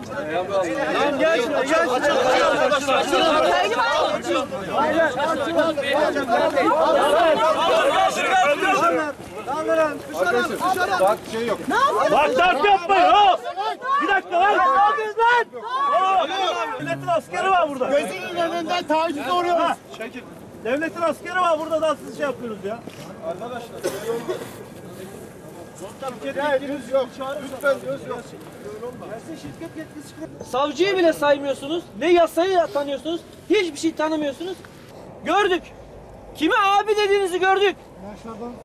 Tamam gel şuraya, gel şuraya. Bak şey yok. Bak dert yapmayın hop. Bir dakika lan. Ne yapıyorsun lan? Devletin askeri var burada. Gözünün önünden taciz oluyoruz. Çekil. Devletin askeri var burada da siz şey yapıyorsunuz ya. Arkadaşlar. Göz yok. Lütfen göz yok. Savcıyı bile saymıyorsunuz. Ne yasayı tanıyorsunuz. Hiçbir şey tanımıyorsunuz. Gördük. Kime abi dediğinizi gördük.